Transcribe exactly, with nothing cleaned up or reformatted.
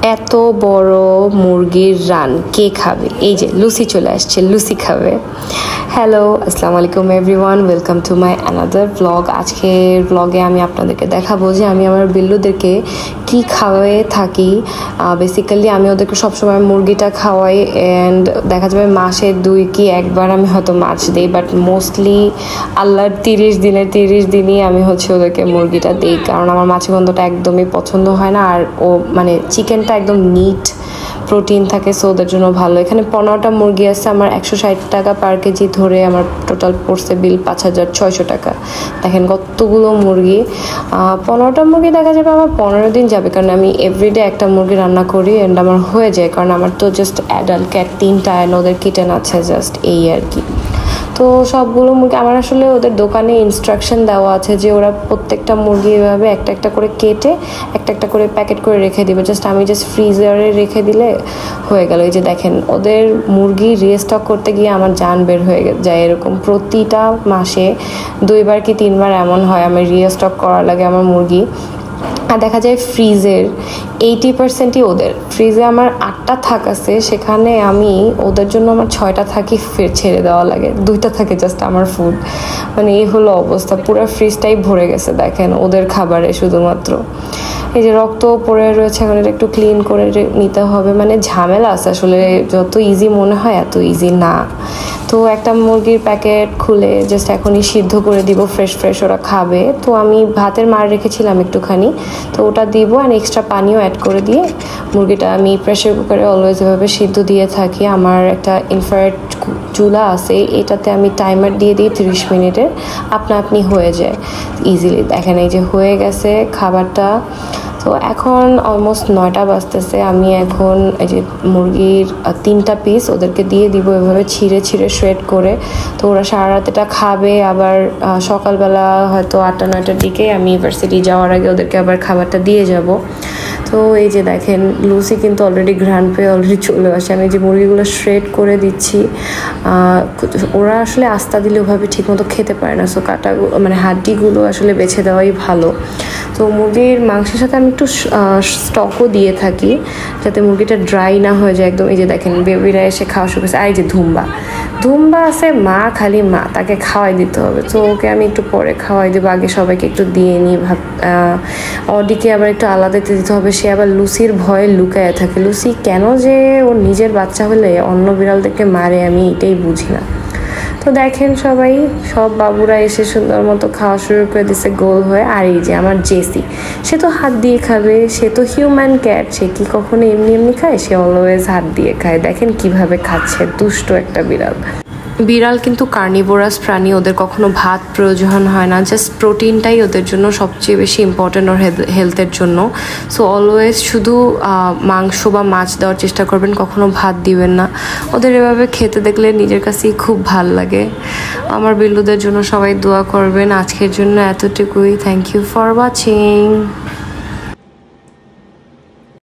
এত বড় মুরগির রান কে খাবে? এই যে লুসি চলে আসছে, লুসি খাবে। হ্যালো, আসসালামু আলাইকুম everyone, welcome to my another blog. আজকের ব্লগে আমি আপনাদেরকে দেখাবো যে আমি আমার বিল্লুদেরকে কি খাওয়ায়ে থাকি। বেসিক্যালি আমি ওদেরকে সবসময় মুরগিটা খাওয়াই, অ্যান্ড দেখা যাবে মাসে দুই কি একবার আমি হয়তো মাছ দিই, বাট মোস্টলি আল্লাহর তিরিশ দিনের তিরিশ দিনই আমি হচ্ছে ওদেরকে মুরগিটা দিই, কারণ আমার মাছের গন্ধটা একদমই পছন্দ হয় না। আর ও মানে চিকেনটা একদম নিট প্রোটিন থাকে, সো ওদের জন্য ভালো। এখানে পনেরোটা মুরগি আছে, আমার একশো ষাট টাকা পার কেজি ধরে আমার টোটাল পড়ছে বিল পাঁচ হাজার ছয়শো টাকা। দেখেন কতগুলো মুরগি, পনেরোটা মুরগি দেখা যাবে আমার পনেরো দিন যাবে, কারণ আমি এভরিডে একটা মুরগি রান্না করি অ্যান্ড আমার হয়ে যায়, কারণ আমার তো জাস্ট অ্যাডাল্ট ক্যাট তিনটা অ্যান্ড ওদের কিটেন আছে জাস্ট এই আর কি। তো সবগুলো মুরগি আমার আসলে ওদের দোকানে ইনস্ট্রাকশন দেওয়া আছে যে ওরা প্রত্যেকটা মুরগি এভাবে একটা একটা করে কেটে একটা একটা করে প্যাকেট করে রেখে দিবে, জাস্ট আমি জাস্ট ফ্রিজারে রেখে দিলে হয়ে গেল। এই যে দেখেন ওদের মুরগি রিস্টক করতে গিয়ে আমার জান বের হয়ে যায়, এরকম প্রতিটা মাসে দুইবার কি তিনবার এমন হয় আমার রিস্টক করা লাগে আমার মুরগি। আর দেখা যায় ফ্রিজের এইটি পার্সেন্টই ওদের, ফ্রিজে আমার আটটা থাক আছে, সেখানে আমি ওদের জন্য আমার ছয়টা থাকি ফের ছেড়ে দেওয়া লাগে, দুইটা থাকে জাস্ট আমার ফুড। মানে এই হলো অবস্থা, পুরো ফ্রিজটাই ভরে গেছে দেখেন ওদের খাবারে শুধুমাত্র। এই যে রক্ত পড়ে রয়েছে, এখন এটা একটু ক্লিন করে নিতে হবে, মানে ঝামেলা আছে আসলে, যত ইজি মনে হয় এত ইজি না। তো একটা মুরগির প্যাকেট খুলে জাস্ট এখনই সিদ্ধ করে দিব, ফ্রেশ ফ্রেশ ওরা খাবে। তো আমি ভাতের মার রেখেছিলাম একটুখানি, তো ওটা দিব অ্যান্ড এক্সট্রা পানিও অ্যাড করে দিয়ে মুরগিটা আমি প্রেশার কুকারে অলওয়েজ এভাবে সিদ্ধ দিয়ে থাকি। আমার একটা ইনফ্রারেড চুলা আছে, এটাতে আমি টাইমার দিয়ে দিই তিরিশ মিনিটের, আপনা আপনি হয়ে যায় ইজিলি। দেখেন এই যে হয়ে গেছে খাবারটা। তো এখন অলমোস্ট নয়টা বাজতেছে, আমি এখন এই যে মুরগির তিনটা পিস ওদেরকে দিয়ে দিব এভাবে ছিঁড়ে ছিঁড়ে শ্রেড করে। তো ওরা সারা রাত এটা খাবে, আবার সকালবেলা হয়তো আটটা নয়টার দিকে আমি ইউনিভার্সিটি যাওয়ার আগে ওদেরকে আবার খাবারটা দিয়ে যাব। তো এই যে দেখেন লুসি কিন্তু অলরেডি ঘ্রাণ পেয়ে অলরেডি চলে আসে। আমি যে মুরগিগুলো শ্রেড করে দিচ্ছি, ওরা আসলে আস্তা দিলে ওভাবে ঠিকমতো খেতে পারে না, সো কাটাগুলো মানে হাড্ডিগুলো আসলে বেছে দেওয়াই ভালো। তো মুরগির মাংসের সাথে আমি একটু স্টকও দিয়ে থাকি যাতে মুরগিটা ড্রাই না হয়ে যায় একদম। এই যে দেখেন বেবিরা এসে খাওয়া শুরু করেছে। আর এই যে ধুম্বা ধুম্বা আছে, মা খালি মা, তাকে খাওয়াই দিতে হবে। তো ওকে আমি একটু পরে খাওয়াই দেবো, আগে সবাইকে একটু দিয়ে নিই। ভাব অডিকে আবার একটু আলাদা দিতে হবে, সে আবার লুসির ভয়ে লুকায় থাকে। লুসি কেন যে ওর নিজের বাচ্চা হলে অন্য বিড়ালদেরকে মারে আমি এটাই বুঝি না। তো দেখেন সবাই সব বাবুরা এসে সুন্দর মতো খাওয়া শুরু করে দিচ্ছে গোল হয়ে। আর এই যে আমার জেসি, সে তো হাত দিয়ে খাবে, সে তো হিউম্যান ক্যাট, সে কি কখনো এমনি এমনি খায়? সে অলওয়েজ হাত দিয়ে খায়। দেখেন কিভাবে খাচ্ছে, দুষ্ট একটা বিড়াল। বিড়াল কিন্তু কার্নিভোরাস প্রাণী, ওদের কখনো ভাত প্রয়োজন হয় না, জাস্ট প্রোটিনটাই ওদের জন্য সবচেয়ে বেশি ইম্পর্টেন্ট ওর হেলথের জন্য। সো অলওয়েজ শুধু মাংস বা মাছ দেওয়ার চেষ্টা করবেন, কখনো ভাত দিবেন না। ওদের এভাবে খেতে দেখলে নিজের কাছেই খুব ভাল লাগে। আমার বিল্লুদের জন্য সবাই দোয়া করবেন। আজকের জন্য এতটুকুই, থ্যাংক ইউ ফর ওয়াচিং।